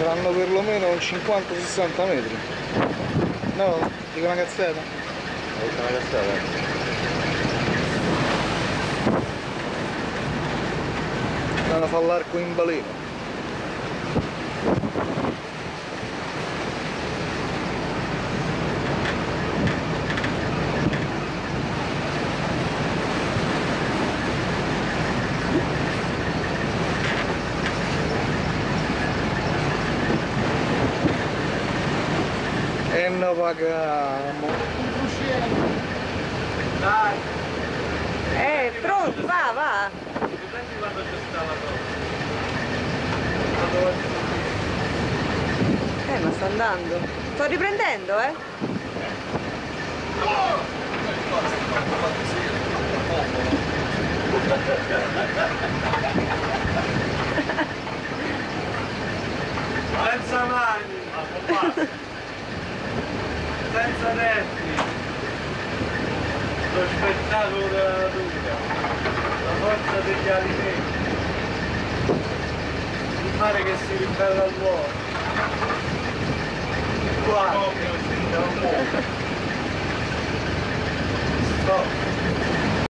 saranno perlomeno un 50-60 metri. No? Dico una cazzata? Dico una cazzata. Stanno a fare l'arco in baleno. E non paghiamo. Dai! Pronto, va! Prendi quando c'è stata la cosa. Ma sta andando. Sto riprendendo, Senza mani! Senza denti! Lo spettacolo della natura! La forza degli alimenti! Il mare che si ribella all'uomo! Guarda! Stop!